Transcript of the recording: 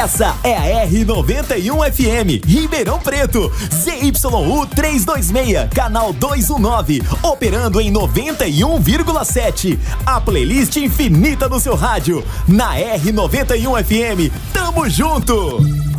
Essa é a R91 FM, Ribeirão Preto, ZYU 326, canal 219, operando em 91,7. A playlist infinita do seu rádio. Na R91 FM, tamo junto!